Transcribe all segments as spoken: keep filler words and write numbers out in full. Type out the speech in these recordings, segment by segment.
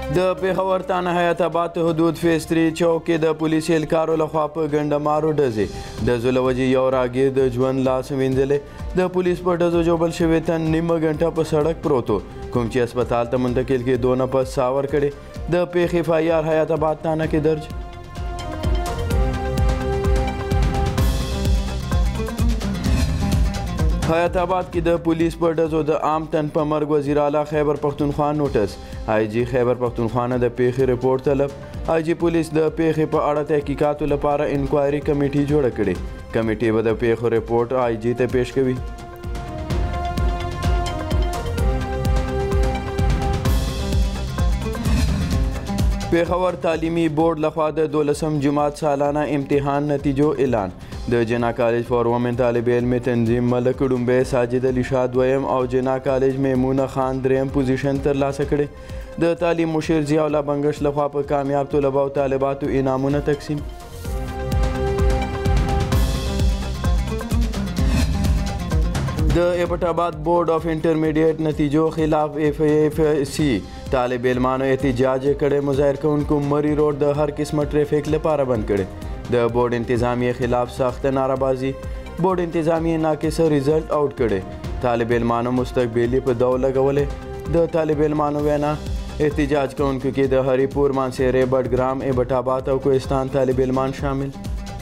د پېښور تانه حیات آباد حدود فیز تري چوک کې د پولیس اهلکارو لخوا په ګنډمارو ډزې د زو له وجې یو راګیر د ژوند لاس وینځلی د پولیس په ډزو ژوبل شوي تن نیمه ګنټه په سړک پروت و کوم چې اسپتال ته منتقل کې دو نفس ساور کړي د پېښې اف آی آر حیات آباد تانه کې درج حیات آباد کې د پولیس په ډزو د عام تن په مرګ وزیر اعلی خیبر پښتونخوا نوټس آی جی خیبر پښتونخوا نه د پیښې رپورټ طلب آی جی پولیس د پیښې په اړه تحقیقاتو لپاره انکوایري کمیټي جوړه کړې کمیټي به د پیښو رپورټ آی جی ته پیش کوي پېښور تعلیمي بورډ لخوا د دولسم جماعت سالانه امتحان نتیجو اعلان د جنا کالج فار وومن طالب علم تنظیم ملک ډومبی ساجد علي شاه دویم او جنا کالج میمونه خان دریم پوزیشن ترلاسه کړي د تعلیم مشیر ضیاء الله بنګش لخوا په کامیاب طلبه او طالباتو انعامونه تقسیم د ایبټ آباد بورډ آف انټرمیډیټ نتیجو خلاف ایف ایف سی طالب علمانو احتجاج کړي مظاهر کوونکو مری روډ د هر قسمه ټریفک لپاره بند کړي د بورډ انتظامیه خلاف سخت ناربازي بورډ انتظامیه ناقصه ریزلټ آؤٹ کړي طالب علمانو مستقبلی په دو لګولې د طالب علمانو وینا احتجاج کوونکو کې د هری پور مانسیرې بډګرام ایبټ آباد او کوهستان طالب علمان شامل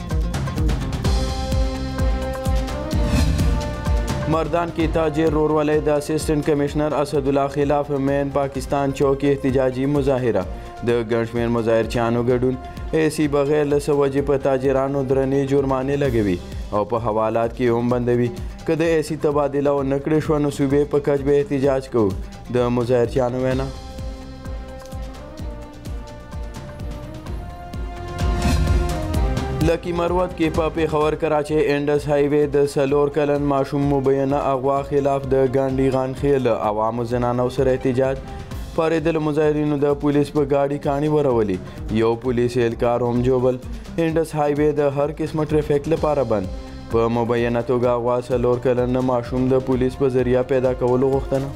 مردان کې تاجر رورولۍ د اسسټنټ کمشنر اسد الله خلاف مین پاکستان چوک احتجاجي مظاهره د ګڼ شمېر مظاهرچیانو ګډون اے سی بغیر له څه وجې په تاجرانو درنې جرمانې لګوي او په حوالات کې هم بندوي که د اے سی تبادله ونه کړې شوه نو صوبې په کچ به احتجاج کوو د مظاهرچیانو وینا لکی مروت کې په پېښور کراچۍ انډس های وې د څلور کلن ماشوم مبینه اغوا خلاف د ګانډي غان خیل عوامو زنانو سره احتجاج پارېدلو مظاهرینو د پولیس په ګاډي کاڼي ورولي یو پولیس اهلکار هم جوبل انډس های وې د هر قسمه ټریفک لپاره بند په مبینه توګه اغوا څلور کلن ماشوم د پولیس په ذریعه پیدا کولو غوښتنه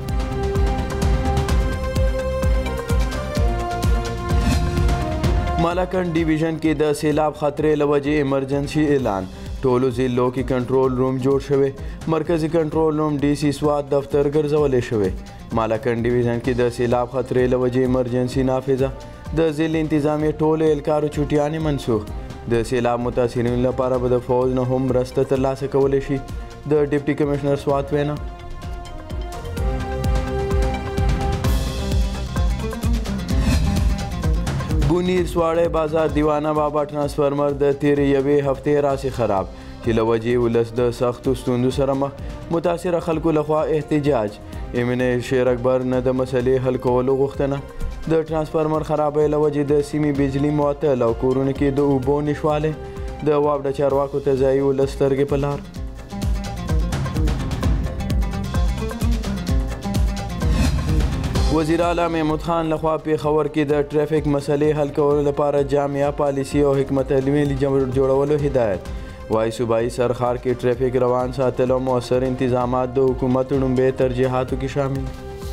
مالاکنډ ډیویژن کې د سیلاب خطرې له وجې ایمرجنسي اعلان ټولو ضلعو کې کنټرول روم جوړ شوی مرکزی کنټرول روم ډي سی سوات دفتر ګرځولی شوی مالاکنډ ډیویژن کې د سیلاب خطرې له وجې ایمرجنسي نافذه د ضلع انتظامیې ټولو اهلکارو چوټیانې منسوخ د سیلاب متاثرینو لپاره به د فوج نه هم مرسته ترلاسه کولی شي د ډپټي کمشنر سوات وینا بونیر سواړی بازار دیوانه بابا ټرانسفارمر د تیرې یوې هفتې راسې خراب چې له وجې ولس د سختو ستونزو سره مخ متاثره خلکو لخوا احتجاج امین شیر اکبر نه د مسلې حل کولو غوښتنه د ټرانسفارمر خرابۍ له وجې د سیمې بجلي معطل او کورونو کې د اوبو نشوالی د واوډه چارواکو ته ځایي ولس سترګې په لار وزیر اعلی محمود خان لخوا پېښور کې د ټریفک مسلې حل کولو لپاره جامعه پالیسي او حکمت عملي جوړولو هدایت وایي صوبایي سرخار کې ټریفک روان ساتل او مؤثر انتظامات د حکومت لومړۍ ترجیحاتو کې شامل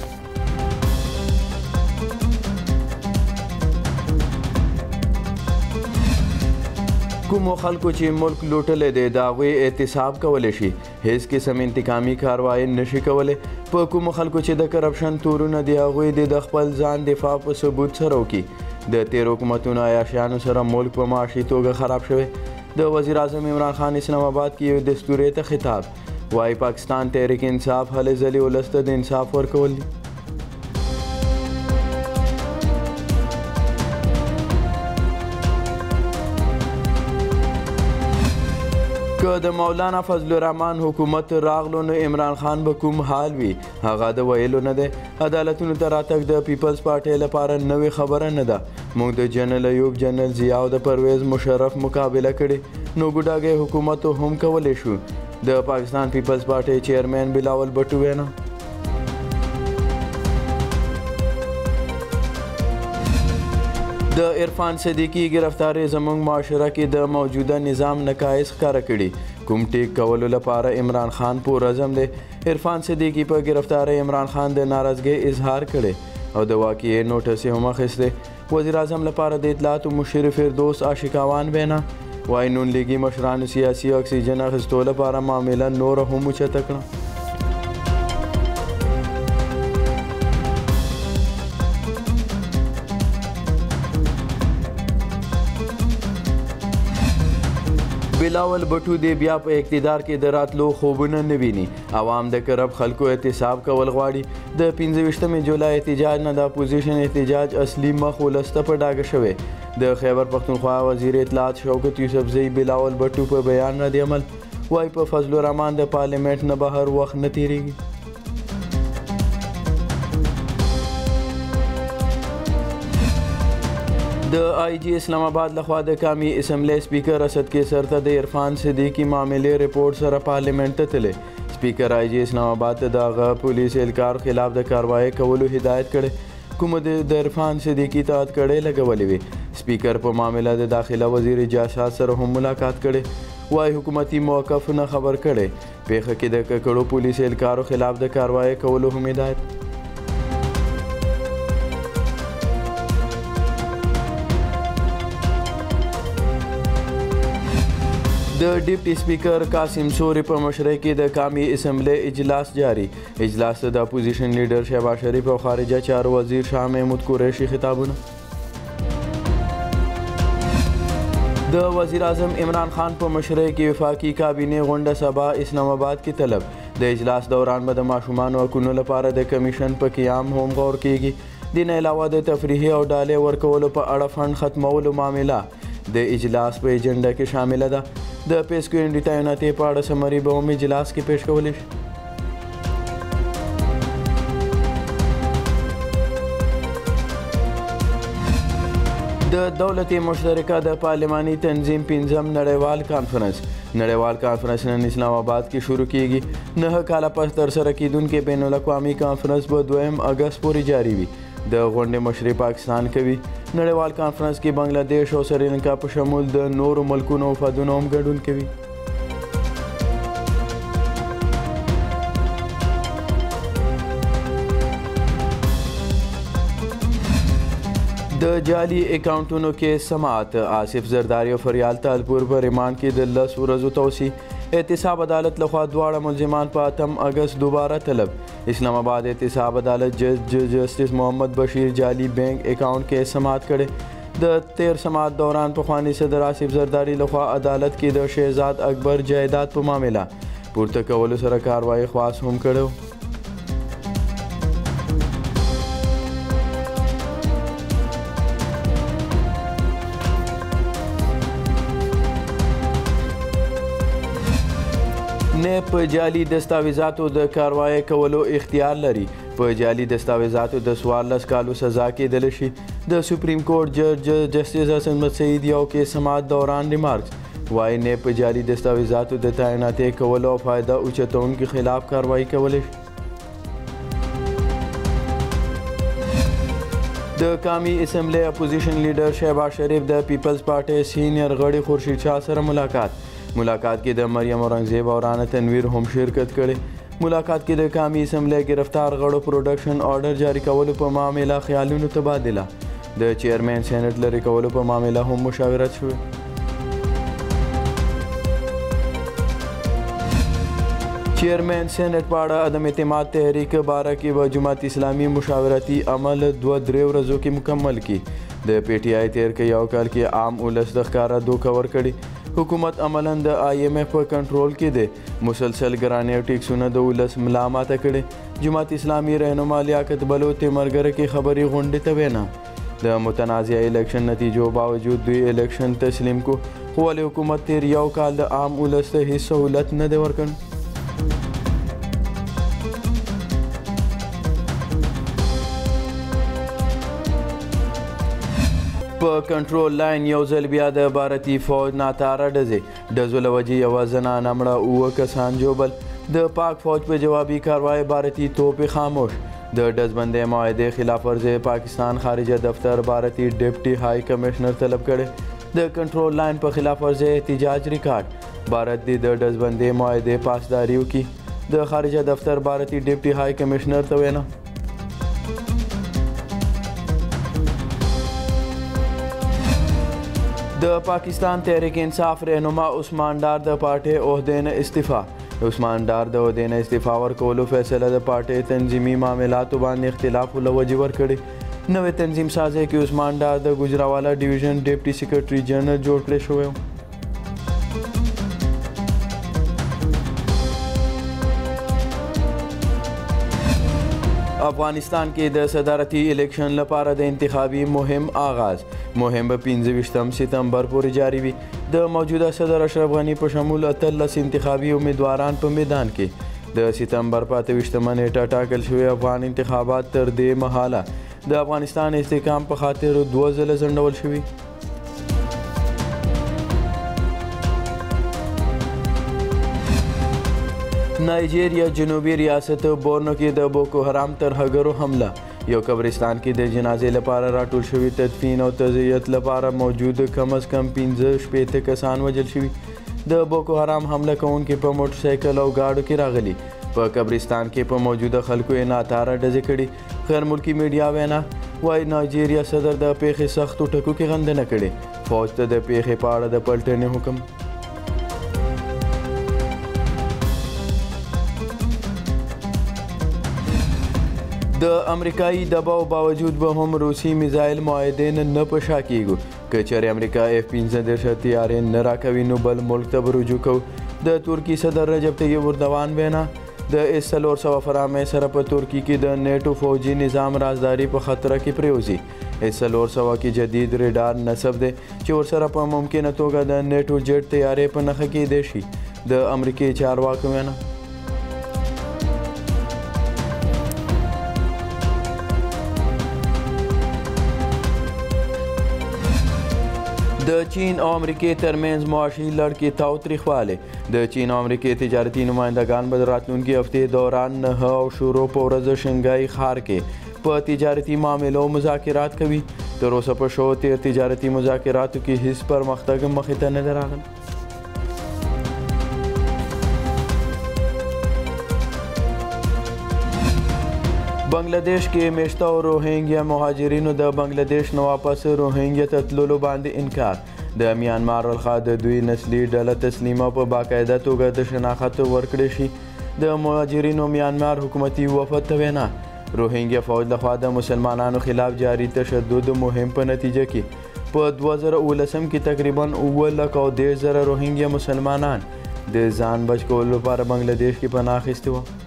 کومو خلکو چې ملک لوټلی دی د هغوی احتساب کولی شي هیڅ قسم انتقامي کاروایی نشي کولی په کومو خلکو چې د کرپشن تورونه دي هغوی د خپل ځان دفاع په ثبوت سره وکړي د تیر حکومتونو عیاشیانو سره ملک په معاشي توګه خراب شوی د وزیر اعظم عمران خان اسلام آباد کې یو دستوري ته خطاب وایي پاکستان تحریک انصاف هلې ځلې ولس ته د انصاف ورکول دي که د مولانا فضل الرحمن حکومت راغلو نو عمران خان به کوم حال وي هغه د ویلو نه دی عدالتونو ته راتګ د پیپلز پارټۍ لپاره نوې خبره نه ده موږ د جنرال ایوب جنرال ضیاء او د پرویز مشرف مقابله کړې نو ګوډاګی حکومت هم کولی شو د پاکستان پیپلز پارټۍ چیرمین بلاول بټو وینا د عرفان صدیقي گرفتاری زموږ معاشره کې د موجوده نظام نقایص ښکاره کړي کوم ټیک کولو لپاره عمران خان پور عزم دی عرفان صدیقي په گرفتاری عمران خان د ناراضګۍ اظهار کړی او د واقعې نوټس یې هم اخیستی. وزیر اعظم لپاره د اطلاعاتو مشیر فردوس عاشقاوان وینا وایي نون لیګي مشرانو سیاسي اکسیجن اخیستو لپاره معامله نوره هم اوچته کړه. بلاول بټو دی بیا په اقتدار کې د راتلو خوبونه نه ویني. عوام د کرب خلکو احتساب کول غواړي. د پنځه ویشتمې جولای احتجاج نه د اپوزیشن احتجاج اصلي مخ ولسته په ډاګه شوی. د خیبر پښتونخوا وزیر اطلاعات شوکت یوسفزئی بلاول بټو په بیان رد عمل وایي په فضل الرحمن د پارلیمنټ نه بهر وخت نه تیریږي. د آئی جی اسلام آباد لخوا د قومي اسمبلی سپیکر اسد کیسر ته د عرفان صدیقي معاملې رپورټ سره پارلیمنټ ته تللی. سپیکر آئی جی اسلام آباد ته د هغه پولیس اهلکار خلاف د کاروایۍ کولو هدایت کړی کومه د عرفان صدیقي ته هتکړۍ لګولې وې. سپیکر په معامله د داخله وزیر جاساس سره هم ملاقات کړی. وایي حکومتي موقف نه خبر کړی. پیښه کې د ککړو پولیس اهلکارو خلاف د کاروایۍ کولو هم هدایت. د ډیپټي سپیکر قاسم سوري په مشرۍ کې د قومي اسمبلی اجلاس جاری. اجلاس ته د اپوزیشن لیډر شهباز شریف او خارجه چارو وزیر شاه محمود قریشي خطابونه. د وزیر اعظم عمران خان په مشرۍ کې وفاقي کابینې غونډه سبا اسلام آباد کې طلب. د اجلاس دوران به د ماشومانو حقونو لپاره د کمیشن په قیام هم غور کیږي. دې نه علاوه د تفریحي او ډالۍ ورکولو په اړه فنډ ختمولو معامله د اجلاس په ایجنډا کې شامله ده. د پیسکو انډیټایناتې په اړه سمري به هم اجلاس کې پیش کولی شي. د دولت مشترکه د پارلماني تنظیم پنځم نړیوال کانفرنس نړیوال کانفرنس نن اسلام آباد کې شروع کیږي. نهه کاله پس ترسره کیدونکې بین الاقوامي کانفرنس به دویم اګست پورې جاری وي. د غونډې مشري پاکستان کوي. نړیوال کانفرنس کې بنگلادیش او سریلانکا په شمول د نورو ملکونو وفدونه هم ګډون کوي. د جعلي اکاونټونو کې سماعت آصف زرداری او فریال تالپور په ریمانډ کې د لس ورځو توسیع. احتساب عدالت لخوا دواړه ملزمان په اتم اگست دوباره طلب. اسلام آباد احتساب عدالت جج جسٹس محمد بشیر جعلي بینک اکاؤنٹ کې سماعت کړي. د تیر سماعت دوران پخوانی صدر آصف زرداری لخوا عدالت کې د شهزاد اکبر جایداد په معامله پورته کولو سره کاروایی خواص هم کړو. نه په جعلي دستاویزاتو د کاروایی کولو اختیار لري. په جعلي دستاویزاتو د څوارلس کالو سزا کېدلی شي. د سپریم کورټ جج جسټس حسن سعید یو کې سماعت دوران ریمارکس وایي نه په جعلي دستاویزاتو د تعیناتۍ کولو او فایده اوچتونکو خلاف کاروایی کولی شي. د قومي اسمبلی اپوزیشن لیډر شهباز شریف د پیپلز پارټۍ سینیئر غړي خورشید شاه سره ملاقات. ملاقات کې د مریم اورنګزیب او رانه تنویر هم شرکت کړي. ملاقات کې د قومي اسمبلی گرفتار غړو پروډکشن آرډر جاری کولو په معامله خیالونو تبادله. د چیرمین سینټ لرې کولو په معامله هم مشاورت شوه. چیرمین سینټ په اړه عدم اعتماد تحریک باره کې به جماعت اسلامي مشاورتي عمل دوه درې ورځو کې مکمل کړي. د پی ټی آی تیر کې یو کال کې عام ولس د ښکاره دوکه ورکړي. حکومت عملاً د آئی ایم ایف په کنټرول کې دی. مسلسل ګرانې او ټیکسونه د ولس ملا ماته کړي. جماعت اسلامي رهنما لیاقت بلوچ مرګره کې خبري غونډې ته وینا. د متنازع الیکشن نتیجو باوجود دوی الیکشن تسلیم کو خو ولې حکومت تیر یو کال د عام ولس ته هیڅ سهولت نه دی ورکړی. په کنټرول لاین یو ځل بیا د بھارتي فوج ناتاره ډزې ډزو له وجې یوه زنانه مړه اووه کسان ژوبل. د پاک فوج په جوابي کاروای بھارتي توپې خاموش. د ډزبندۍ معاهدې خلاف ورزۍ پاکستان خارجه دفتر بھارتي ډیپټي های کمشنر طلب کړی. د کنټرول لاین په خلاف ورزۍ احتجاج ریکارډ. بھارت دې د ډزبندۍ معاهدې پاسداري وکړي. د خارجه دفتر بھارتي ډیپټي های کمشنر ته وینا. د پاکستان تحریک انصاف رهنما عثمان ډار د پارټۍ عہدې نه استعفا. عثمان ډار د عہدې نه استعفا ورکولو فیصله د پارټۍ تنظیمي معاملاتو باندې اختلافو له وجې ورکړې. نوی تنظیم سازی کې عثمان ډار د ګوجرانوالا ډویژن ډیپټي سیکرټري جنرال جوړ کړی شوی و. افغانستان کې د صدارتي الیکشن لپاره د انتخابي مهم آغاز. مهم به پنځه ویشتم ستمبر پورې جاري وي. د موجوده صدر اشرف غني په شمول اتلس انتخابي امیدواران په میدان کې. د ستمبر په اته ویشتمه نیټه ټاکل شوي افغان انتخابات تر دې مهاله د افغانستان استحکام په خاطر دوه ځله ځنډول شوي. نایجیریا جنوبي ریاست بورنو کې د بوکو حرام ترهګرو حمله. یو قبرستان کې د جنازې لپاره راټول شوي تدفین او تعزیت لپاره موجود کم از کم پنځه شپېته کسان وژل شوي. د بوکو حرام حمله کوونکي په موټر سایکل او گاډو کې راغلي. په قبرستان کې په موجوده خلکو یې ناتاره ډزې کړي. غیر ملکي میډیا وینا وایي نایجیریا صدر د پیښې سختو ټکو کې غندنه کړې. فوج ته د پیښې په اړه د پلټنې حکم. د امریکایي دباو باوجود به هم روسي میزایل معاهدې نه په شا کیږو. که چېرې امریکا اف پنځه دېرش طیارې نه راکوي نو بل ملک ته به رجوع کوو. د ترکي صدر رجب طیب اردوان وینا د اس څلور سوه فرامۍ سره په ترکي کې د نیټو فوجي نظام رازداري په خطره کې پریوزي. اس څلور سوه کې جدید ریډار نصب دی چې ورسره په ممکنه توګه د نیټو جیټ طیارې په نښه کیدی شي. د امریکې چارواکو وینا د چین او امریکې ترمنځ معاشي لړ کې تاوتریخوالی. د چین او امریکې تجارتي نمایندګان به د راتلونکي هفتې دوران نهه او شروع په ورځ شنګای ښار کې په تجارتي معاملو مذاکرات کوي. تر اوسه په شو تیر تجارتي مذاکراتو کې هیڅ پرمختګ مخې ته نه دی راغلی. بنگلاديش کې میشته او روهینګیا مهاجرینو د بنگلاديش نه واپس روهینګیا ته تللو باندې انکار. د میانمار ولخوا د دوی نسلي ډله تسلیمه په باقاعده توګه د شناخت ورکړی شي. د مهاجرینو میانمار حکومتي وفد ته وینا روهینګیا فوج لخوا د مسلمانانو خلاف جاري تشدد مهم په نتیجه کې په دوه زره اوولسم کې تقریبا اووه لک او دېرش زره روهینګیا مسلمانان د ځان بچ کولو لپاره بنگلاديش کې پناه اخیستې وه.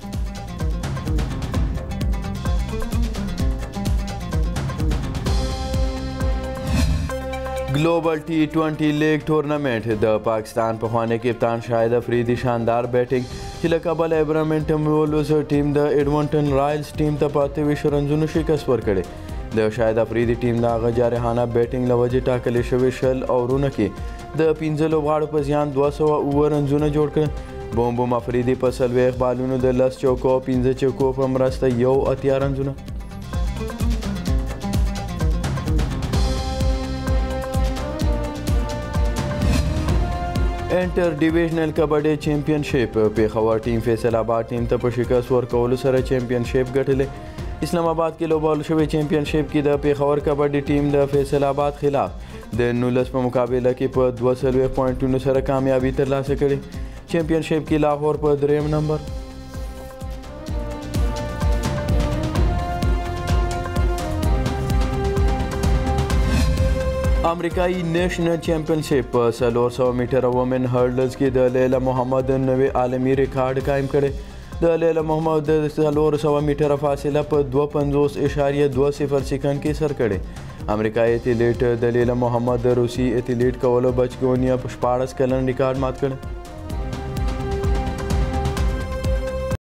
ګلوبل ټي ټوینټي لیګ ټورنمنټ د پاکستان پخوانی کپتان شاهد افریدي شاندار بیټنګ چې له کبله ایبرامنټم وولز ټیم د ایډمونټن رایلز ټیم ته په اته ویشت رنزونو شکست ورکړی. د شاهد افریدي ټیم د هغه جارحانه بیټنګ له وجې ټاکلې شوې شل اورونه کې د پنځه لوبغاړو په زیان دوه سوه اووه رنزونه جوړ کړل. بوم بوم افریدي په څلوېښت بالونو د لس چوکو او پنځه چوکو په مرسته یو اتیا رنزونه انټر ډیویژنل کبډي چیمپionship پېښور ټیم فیصل آباد ټیم ته په شکست ورکولو سره چیمپionship ګټلې. اسلام آباد کې لوبول شوې چیمپionship کې د پېښور کبډي ټیم د فیصل آباد خلاف د نولس په مقابله کې په دوه څلوېښت پوینټونو سره کامیابي ترلاسه کړې. چیمپionship کې لاهور په دریم نمبر امریکایي نیشنل چیمپionship په څلور سوه میټره وومن هرډلز کې د لیلا محمد نوی عالمي ریکارډ قایم کړی. د لیلا محمد د څلور سوه میټره فاصله په دوه پنځوس اشاریه دوه صفر سیکنډ کې سر کړی. امریکایي اتلیټ د لیلا محمد د روسي اتلیټ کولو بچګونیا په شپاړس کلن ریکارډ مات کړی.